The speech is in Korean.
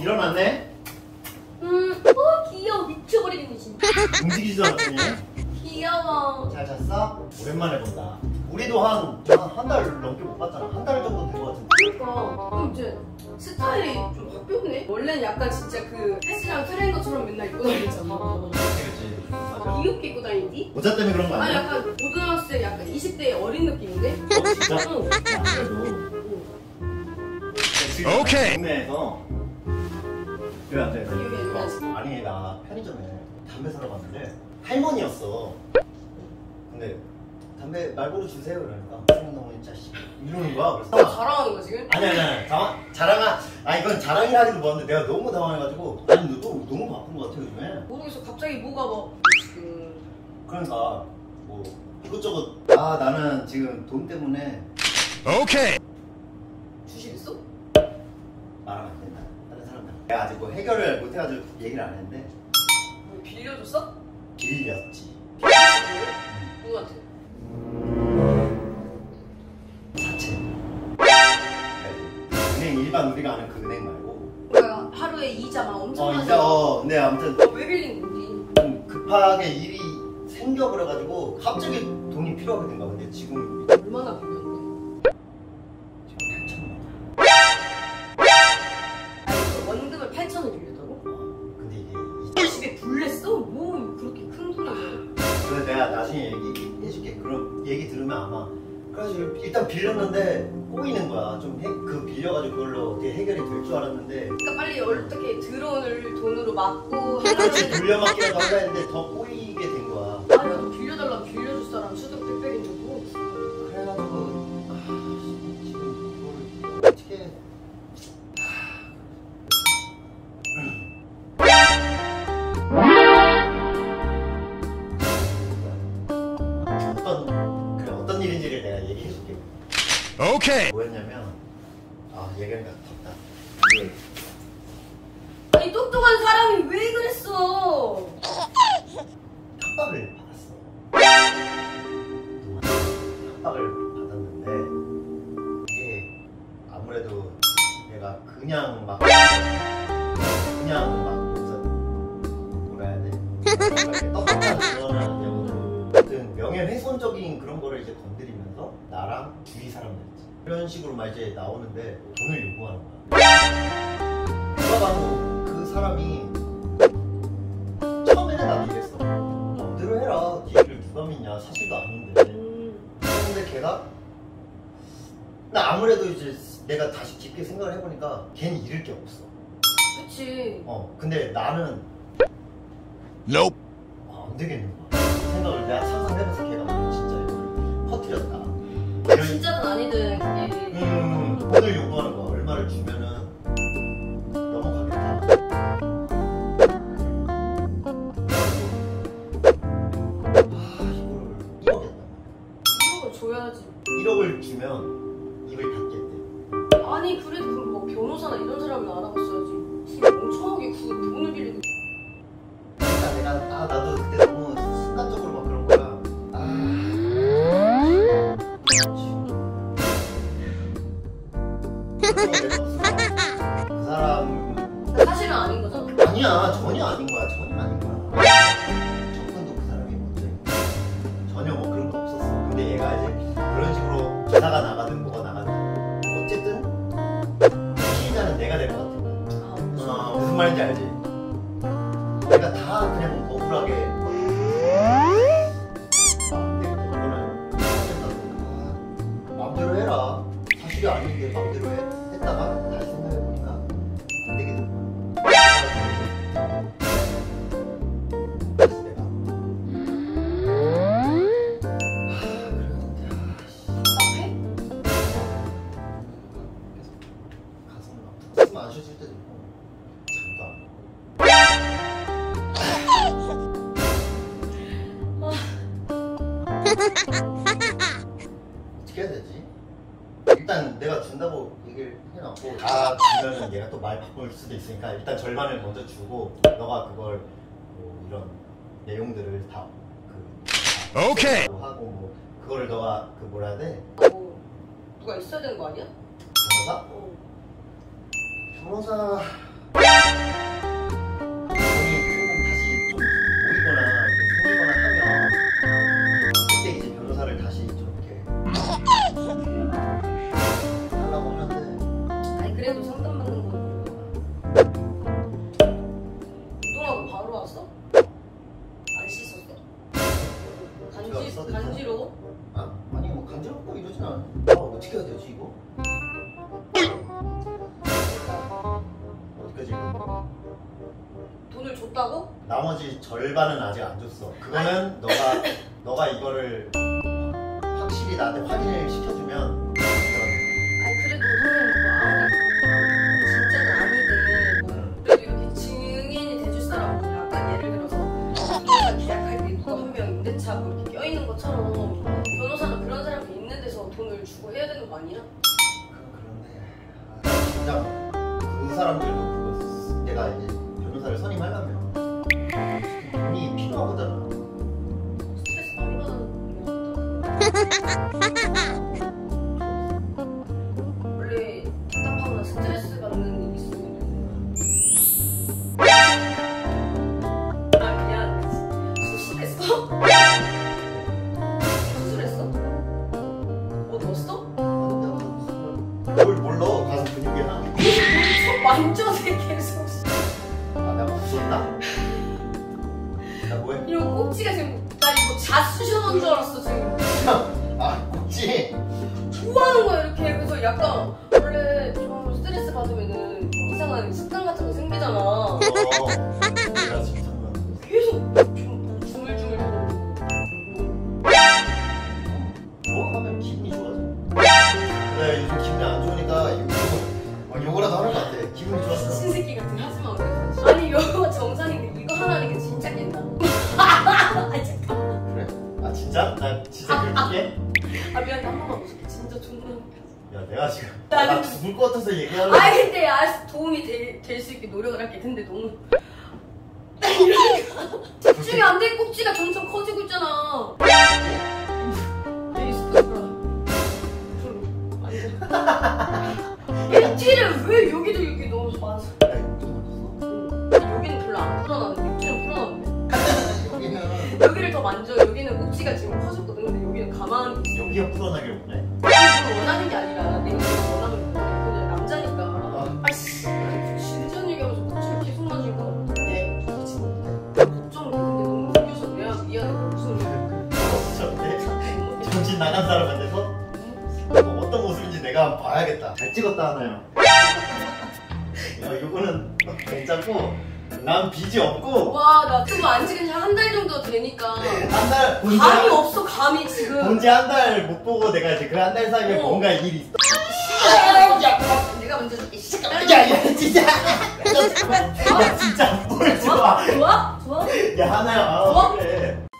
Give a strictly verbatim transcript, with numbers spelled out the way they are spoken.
일어났네? 음, 어 귀여워. 미쳐버리겠네 진짜. 움직이지도 않더니. 귀여워. 잘 잤어? 오랜만에 본다. 우리도 한 한 달 넘게 못 봤잖아. 한 달 정도 된 것 같은데. 그러니까 그럼 이제 스타일이 좀 바뀌었네. 원래는 약간 진짜 그 헬스장 트레이너처럼 맨날 입고 다니잖아. 그렇지. 맞아. 귀엽게 입고 다니지? 모자 때문에 그런 거 아니 아니야? 약간 고등학생 약간 이십 대 어린 느낌인데? 어, 진짜? 응. 아무래도. 응. 오케이. 동네에서 왜 안 돼? 여기 애매하지. 아니 나 편의점에 담배 사러 갔는데 할머니였어. 근데 담배 말고로 주세요 그러니까 생각나면 자식 이러는 거야. 그래서 나 자랑하는 거야 지금? 아니 아니 아니 자랑 자랑아 아 이건 자랑이라기도 뭐한데 내가 너무 당황해가지고 아니 너도 너무 바쁜 거 같아 요즘에. 모르겠어. 갑자기 뭐가 뭐 지금 그러니까 뭐 이것저것 아 나는 지금 돈 때문에 오케이. 주식 있어? 말하면 안 된다. 다른 사람들 내가 아직 뭐 해결을 못 해가지고 얘기를 안 했는데 뭐 빌려줬어? 빌렸지. 누구한테? 사채. 은행 일반 우리가 아는 그 은행 말고. 내가 하루에 이자 막 엄청 어 많이 이자 어 근데 아무튼 어, 왜 빌린 건지. 좀 급하게 일이 생겨버려가지고 갑자기 돈이 필요하게 된 거야. 근데 지금 얼마나 빌렸는데? 지금 팔천만 원. 아니 원금을 팔천을 빌렸다고? 어, 근데 이게 집에 불냈어? 뭐 그렇게 큰 돈이지? 그래서 내가 나중에 얘기해줄게. 그럼 얘기 들으면 아마 그래가지고 일단 빌렸는데 꼬이는 거야. 좀 그 빌려가지고 그걸로 어떻게 해결이 될 줄 알았는데 그러니까 빨리 어떻게 들어오는 돈으로 막고 그렇지 돌려막기라도 하려 했는데 더 꼬이게 된 거야. 아니 나도 빌려달라면 빌려줄 사람 수득 백백인데 뭐. 그래가지고 아, 지금 이걸 어떻게 어떤 그래 어떤 일인지를 내가 얘기해줄게. 오케이. 뭐였냐면 아 얘기하니까 덥다. 이게 아니 똑똑한 사람이 왜 그랬어? 협박을 받았어. 협박을 받았는데 이게 아무래도 내가 그냥 막 그냥 막 여기서 뭐라 해야 돼? 이렇게 떡볶이 그러면 되고 아무튼 명예훼손적인 그런 거를 이제 건드리면서 나랑 주위 사람들 있지. 이런 식으로 막 이제 나오는데 돈을 요구하는 거야. 누가 봐도 그 사람이 처음에는 나도 이랬어. 마음대로 해라. 네 얘기를 누가 믿냐. 사실도 아닌데. 음. 근데 걔가 나 아무래도 이제 내가 다시 깊게 생각을 해보니까 걔는 잃을 게 없어. 그치. 어 근데 나는 Nope. 아, 안 되겠는 거야. 생각을 내가 상상해봐서 걔가 만약 진짜 이걸 퍼뜨렸다. 이런 진짜든 아니든 그게 음 돈을 요구하는 거야. 얼마를 주면은 넘어가겠다. 아 이거를 일억이었단 말이야. 일억을 줘야지. 일억을 주면 입을 닫겠대. 아니 그래도 그럼 뭐 변호사나 이런 사람을 알아봤어야지. 멍청하게 그 돈을 빌리고. 그러니까 내가 아 나도 그때 너무 순간적으로 막 그런 거야. 아. 그 사람 사실은 아닌 거잖아. 아니야 전혀 아닌 거야 전혀 아닌 거야. 접근도 그 사람이 먼저 전혀 뭐 그런 거 없었어. 근데 얘가 이제 그런 식으로 기사가 나가든 뭐가 나가든 어쨌든 피해자는 내가 될 것 같은 거야. 아, 무슨 어, 무슨 말인지 알지? 내가 다 그냥 억울하게 아, 근데 이거는 마음대로 해라. 사실이 아닌데 마음대로 해, 했다가 다시 생각해보니까 안 되게 된 거야. 그래서 내가 하, 그랬는데 답답해? 계속 가슴을 막 가슴 안 쉬어질 때도 있고 잠도 안 오고 어떻게 해야 되지? 일단 내가 준다고 얘기를 해놨고 다 주면은 얘가 또 말 바꿀 수도 있으니까 일단 절반을 먼저 주고 너가 그걸 뭐 이런 내용들을 다 그 오케이. 하고 뭐 그거를 너가 그 뭐라 해야 돼? 뭐 누가 있어야 되는 거 아니야? 변호사? 어. 변호사 다시 좀 모이거나 이렇게 생기거나 하면 그때 이제 변호사를 다시 좀 이렇게 하려고 하는데 아니 그래도 상담받는 건 운동하고 바로 왔어? 안 씻었어? 간지, 간지러워? 아, 아니 뭐 간지럽고 이러진 않아. 아, 어떻게 해야 되지 이거? 어디까지 이거? 돈을 줬다고? 나머지 절반은 아직 안 줬어. 그거는 너가 너가 이거를 확실히 나한테 확인을 시켜주면 그런- 아니 그래도 선생님 뭐 아무리 진짜는 아니든 뭐 그래도 이렇게 증인이 돼줄 사람 뭐 약간 예를 들어서 부동산 계약할 때 누가 한 명 임대차 뭐 이렇게 껴있는 것처럼 변호사는 그런 사람이 있는 데서 돈을 주고 해야 되는 거 아니야? 그런- 그런데 아, 진짜 그 사람들도 그거 내가 이제 변호사를 선임하려면 돈이 필요하거든. 스트레스 많이 받았는데 원래 답답하거나 스트레스 받는 일 있으면 아 미안 수술했어? 수술했어? 뭐 넣었어? 뭘 몰라 가슴 근육이야. 저 만져대 계속 아 내가 무섭다. 나 뭐해? 이거 꼭지가 지금 나 이거 자쑤셔 넣은 줄 알았어 지금 아 꼭지. 좋아하는 거야 이렇게. 그래서 약간 원래 좀 스트레스 받으면은 이상한 습관 같은 거 생기잖아. 어. 내가 진짜 계속 좀 주물주물 거리고. 좋아하면 기분이 좋아져. 내가 요즘 기분이 안 좋으니까 이거 막 요거라도 하는 것 같아. 기분이 좋았어. 신새끼 같은 하지마 그래. 아니 이거 정상인데 이거 하나 하니까 진짜 깬다. 아 잠깐. 그래? 아 진짜? 나 진짜 그렇게? 아 미안해 한 번만 웃을게. 진짜 존나 웃겨. 야 내가 지금 나는- 나 죽을 것 같아서 얘기하려고. 아 근데 알았어 도움이 될 수 있게 노력을 할게. 근데 너무 집중이 안 돼. 꼭지가 점점 커지고 있잖아. 내 스토브라 이 티를 왜 여기도 이렇게 너무 많아서. 야 이거 좀 여기는 별로 안 풀어나는데 여기는 풀어나는데 어딨어? 여기는 여기를 더 만져. 여기는 꼭지가 지금 커졌거든. 근데 여기는 가만히 있어. 여기가 풀어나길 원해? 이걸 원하는 게 아니라 내가 이걸 원하는 거야. 그냥 남자니까. 아씨 진지한 얘기하면서 꼭지를 계속 만지니까 네 미치겠다. 걱정돼. 근데 너무 웃겨서 미안, 미안해. 무슨 진짜 정신 나간 사람한테서 어, 어떤 모습인지 내가 한번 봐야겠다. 잘 찍었다 하나요? 야 이거는 괜찮고 난 빚이 없고 와나 그거 안 찍은 지 한 달 정도 되니까 한달 본지 감이 없어. 감이 지금 본지 한 달 못 보고 내가 이제 그 한 달 사이에 어. 뭔가 일이 있어. 내가 먼저 줄게. 야야 진짜 야 진짜 뭘 좋아. 좋아? 좋아? 야 하나야. 아, 좋아? 그래.